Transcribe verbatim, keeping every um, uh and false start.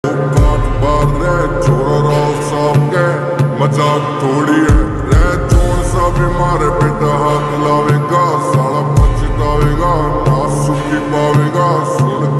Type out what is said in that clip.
मजाक थोड़ी है, रह चोर सा भी मारे पिता।